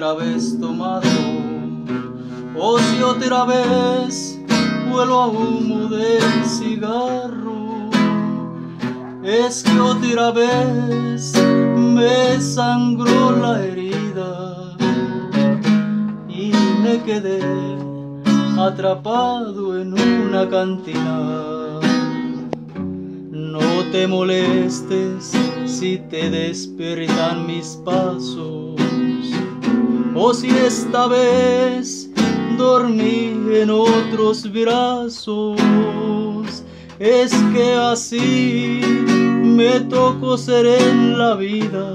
otra vez tomado, o si otra vez huelo a humo del cigarro, es que otra vez me sangró la herida y me quedé atrapado en una cantina. No te molestes si te despiertan mis pasos, o si esta vez dormí en otros brazos. Es que así me tocó ser en la vida,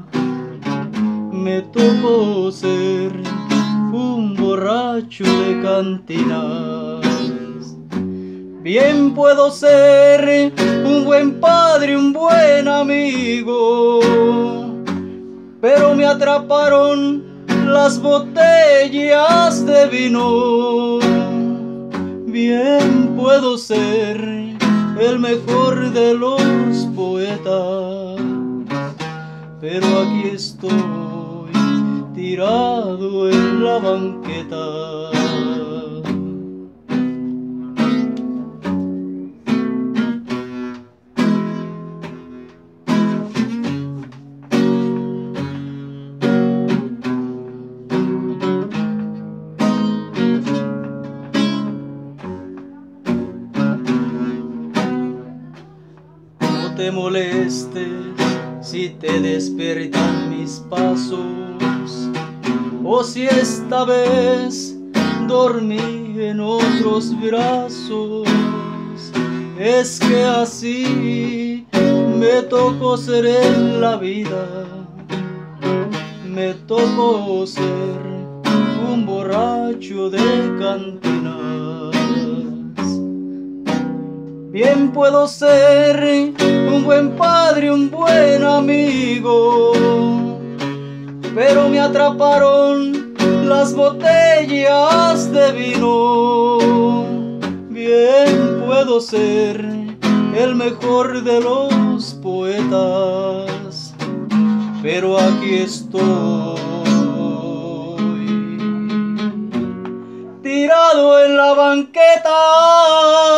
me tocó ser un borracho de cantinas. Bien puedo ser un buen padre, un buen amigo, pero me atraparon las botellas de vino. Bien puedo ser el mejor de los poetas, pero aquí estoy tirado en la banqueta. No te molestes si te despiertan mis pasos, o si esta vez dormí en otros brazos. Es que así me tocó ser en la vida, me tocó ser un borracho de cantinas. Bien puedo ser un buen padre, un buen amigo, pero me atraparon las botellas de vino. Bien puedo ser el mejor de los poetas, pero aquí estoy tirado en la banqueta.